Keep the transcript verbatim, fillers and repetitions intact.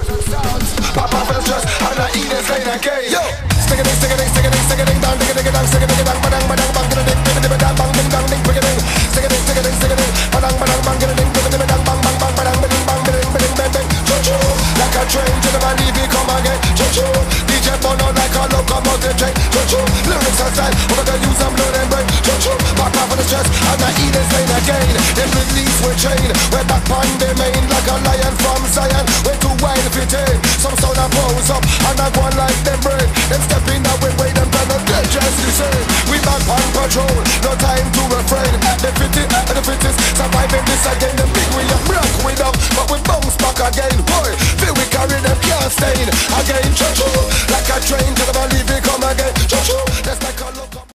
Pop off and stress, and I eat this lane again. Yo, stick it, stick it, stick it, stick it, down, stick it, stick it, down, stick it, stick it, down, badang, badang, bang, get it, ding, ding, ding, dang, bang, ding, dang, ding, pick it, ding, stick it, stick it, stick it, badang, badang, bang, get it, ding, ding, ding, dang, bang, bang, bang, badang, ding, bang, ding, ding, ding, ding, choo choo, like a train to the man, leave it come again, choo choo, D J Bono like a locomotive train, choo choo, lyrics and style, we're gonna use them blood and brain, choo choo, pop off and stress, and I eat this lane again. Them release we chain, we're back on the main like a lion from Zion. We're too wild fit in. Some sound a pose up and I go on like them brain. Them step in that way, way them gonna get just the same. We back on patrol, no time to